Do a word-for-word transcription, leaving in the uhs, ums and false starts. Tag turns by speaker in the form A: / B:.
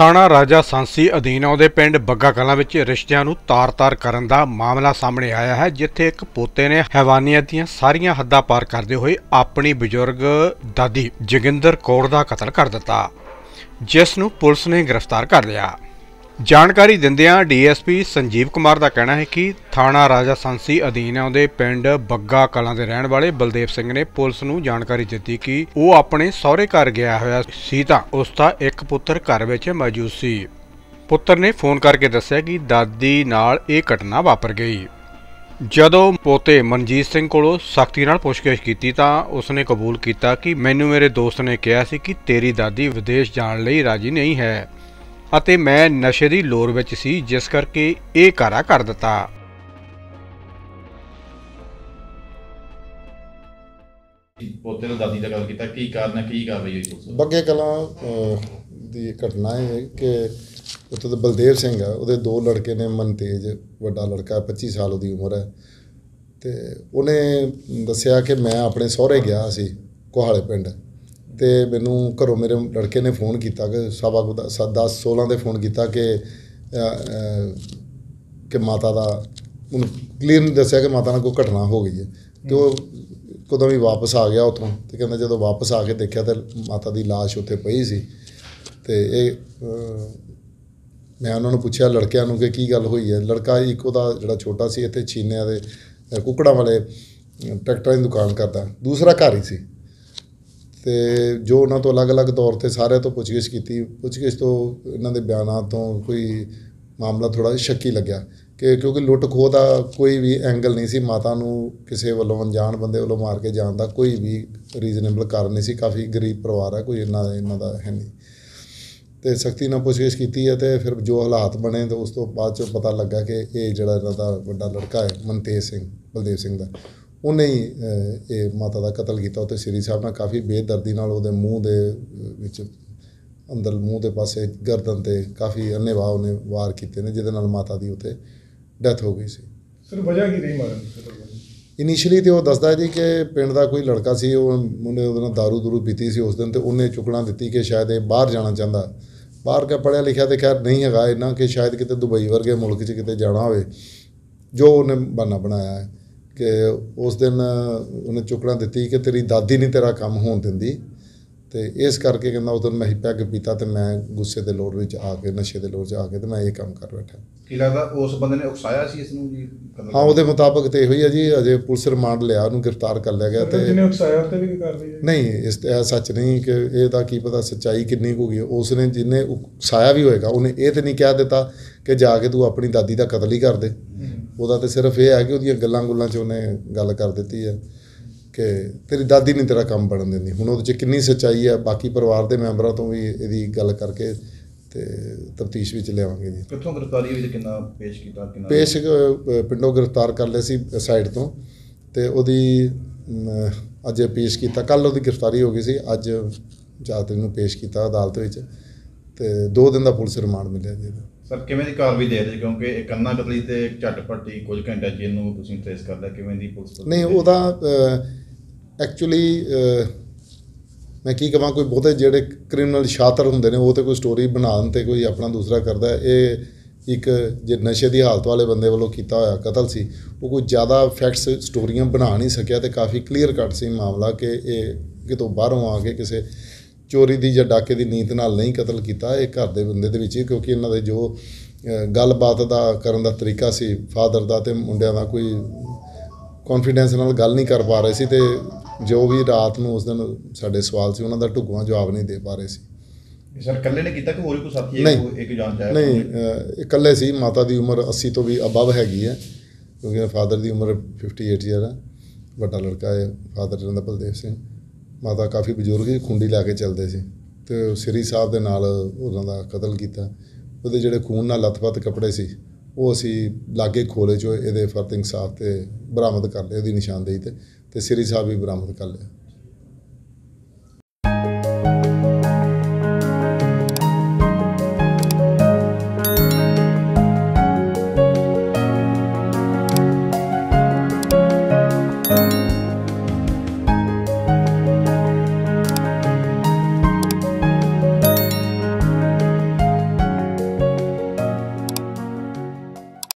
A: ਥਾਣਾ ਰਾਜਾ ਸਾਂਸੀ ਅਧੀਨ ਆਉਂਦੇ ਪਿੰਡ ਬੱਗਾ ਕਲਾਂ ਵਿੱਚ ਰਿਸ਼ਤਿਆਂ ਨੂੰ ਤਾਰ-ਤਾਰ ਕਰਨ ਦਾ ਮਾਮਲਾ ਸਾਹਮਣੇ ਆਇਆ ਹੈ, ਜਿੱਥੇ ਇੱਕ ਪੋਤੇ ਨੇ ਹੈਵਾਨੀਅਤ ਦੀਆਂ ਸਾਰੀਆਂ ਹੱਦਾਂ ਪਾਰ ਕਰਦੇ ਹੋਏ ਆਪਣੀ ਬਜ਼ੁਰਗ ਦਾਦੀ ਜੋਗਿੰਦਰ ਕੌਰ ਦਾ ਕਤਲ ਕਰ ਦਿੱਤਾ, ਜਿਸ ਨੂੰ ਪੁਲਿਸ ਨੇ ਗ੍ਰਿਫਤਾਰ ਕਰ ਲਿਆ। ਜਾਣਕਾਰੀ ਦਿੰਦਿਆਂ D S P Sanjeev Kumar का कहना है कि थाना राजा सांसी अधीन आउंदे पिंड बग्गा कलां दे रहण वाले बलदेव सिंह ने पुलिस नूं जानकारी दित्ती कि वो अपने सहुरे घर गया होया सी तां उसदा एक पुत्तर घर विच मौजूद सी। पुत्तर ने फोन करके दस्सिया कि दादी नाल इह घटना वापर गई। जदों पोते मनजीत सिंह कोलों सख्ती नाल पुछगिछ कीती तां उसने कबूल कीता कि मैनूं मेरे दोस्त ने कहा सी कि तेरी दादी विदेश जाण लई राजी नहीं है ਅਤੇ मैं नशे की लोर विच सी, जिस करके ਇਹ ਕਾਰਾ कर दिता।
B: पोते ने दादी का गल कीता की कारण है, की कार्रवाई हुई पुलिस?
C: बग्गे कलां दी घटना है कि उत्थे तो बलदेव सिंह है, ਉਹਦੇ दो लड़के ने मनतेज वड्डा लड़का पच्ची साल ਉਹਦੀ उम्र है, तो उन्हें दस्सिया कि मैं अपने सहुरे गया सी कोहाले पिंड, तो मैनू घरों मेरे लड़के ने फोन किया कि सवा दस सोलह के फोन किया कि कि माता का उन्हें क्लीयर नहीं दसिया कि माता ने कोई घटना हो गई है। तो कदों भी वापस आ गया उतों, तो कहते जो वापस आके देखा तो माता की लाश उत्थे पई सी। तो ये मैं उन्होंने पूछा लड़कियां कि की गल हुई है। लड़का एक जो छोटा सी इत्थे छीनिया के कुकड़ा वाले ट्रैक्टर की दुकान करता, दूसरा घर ही सी। तो जो उन्होंने तो अलग अलग तौर पर सारे तो पुछगिछ की, पुछगिछ तो इन्हों के बयानों तो कोई मामला थोड़ा शक्की लग्या कि क्योंकि लुट खोह का कोई भी एंगल नहीं सी, माता नूं किसी वालों अनजान बंदे वालों मार के जाण दा कोई भी रीजनेबल कारण नहीं सी। काफ़ी गरीब परिवार है, कोई इन्ना इन्ना दा है नहीं। तो सख्ती नाल पुछगिछ की है, तो फिर जो हालात बने तो उस तो बाद चो पता लगा कि ये जिहड़ा इन्हां दा वड्डा लड़का है मनतेज सिंह बलदेव सिंह दा, उन्हें ही ये माता का कतल किया। तो श्री साहब ने काफ़ी बेदर्दी नाल उहदे मूँह दे विच अंदर मूँह के पासे गर्दन ते काफ़ी अन्नेवाह उन्हें वार किए ने, जिहदे नाल माता की उत्थे डैथ हो गई सी।
D: सर वजह की रही मारन?
C: इनिशियली तो वह दसदा जी कि पिंड का कोई लड़का सी, उन्हें उहदे नाल दारू दूरू पीती सी उस दिन, तो उन्हें चुकना दी कि शायद ये बाहर जाना चाहता, बाहर क्या पढ़िया लिखा तो खैर नहीं है इन्ना कि शायद कितने दुबई वर्गे मुल्क च किते जाना हो, जो उन्हें बहाना बनाया है कि उस दिन उन्हें चुकना दी कि तेरी दादी नहीं तेरा काम होन दिंदी, तो इस करके कहना उस दिन मैं पैग पीता तो मैं गुस्से के लोड़ में आके नशे के लोड़ आके तो मैं ये काम कर बैठा।
B: की लगता उस बंदे ने उकसाया सी इसनूं जी?
C: हाँ, वो मुताबिक तो यही है जी। अजे पुलिस रिमांड लिया, उन्होंने गिरफ्तार कर लिया गया। तो नहीं इस सच नहीं कि यदा की पता सच्चाई कितनी होगी। उसने जिन्हें उकसाया भी होएगा उन्हें ये तो नहीं कह दिता कि जाके तू अपनी दादी का कतल ही कर दे। वह तो सिर्फ ये है कि वो गल्लां गुल्लां च उन्हें गल कर दी है कि तेरी दादी नहीं तेरा काम बनन देंदी। हुण उहदे च कितनी सच्चाई है, बाकी परिवार के मैंबरों तो भी इहदी गल करके ते तफ्तीश विच लियावांगे जी।
B: कित्थों गिरफ्तारी हुई, किन्ना पेश कीता? किन्ना
C: पेश पिंडों गिरफ्तार कर लिया सी साइड तो, ते उहदी अज पेश किया, कल उहदी गिरफ्तारी हो गई सी, अज चार तरीक नूं पेश किया अदालत विच, ते दो दिन का पुलिस रिमांड मिलिया जी।
B: सर किवें दी कार्रवाई दे रहे, क्योंकि एक अन्ना कतली ते झटपट ही कुछ घंटे जेल नूं तुसीं ट्रेस कर लिया, किवें दी पुलिस?
C: नहीं उहदा एक्चुअली मैं की कहां, कोई बहुते जिहड़े क्रिमिनल शातर होंदे ने वो तो कोई स्टोरी बनाने ते कोई अपना दूसरा करता है। ये एक जो नशे की हालत वाले बंदे वालों किया होया कतल सी, वो कोई ज़्यादा फैक्ट्स स्टोरियां बना नहीं सकिया, तो काफ़ी क्लीयर कट सी मामला कि ये कितों बाहरों आके किसी चोरी की या डाके की नीयत नाल नहीं कतल किया, ये घर के बंदे दे विच, क्योंकि इन्हां दे जो गलबात का करन दा तरीका सी फादर का ते मुंडियां दा कोई कॉन्फिडेंस नाल गल नहीं कर पा रहे सी, ते जो भी रात में उस दिन साडे सवाल से उन्होंने ढुकवां जवाब नहीं दे पा रहे सी।
B: सर कल्ले ने किया कि होर कोई साथी
C: नहीं
B: एक जान चाहे?
C: नहीं इकल्ले सी। माता की उम्र अस्सी तो भी अबव हैगी है, क्योंकि फादर की उम्र फिफ्टी एट ईयर है, बड़ा लड़का है फादर जिन्हां दा बलदेव सिंह, माता काफ़ी बजुर्ग ही खुंडी लैके चलते सी, तो श्री साहब के नाल उन्हां दा कतल किया। उहदे जिहड़े खून नाल लथपथ कपड़े सी वो असी लागे खोले चो ये फर्द इंसाफ ते बरामद कर लिया, उसकी निशानदेही ते श्री साहब भी बरामद कर लिया।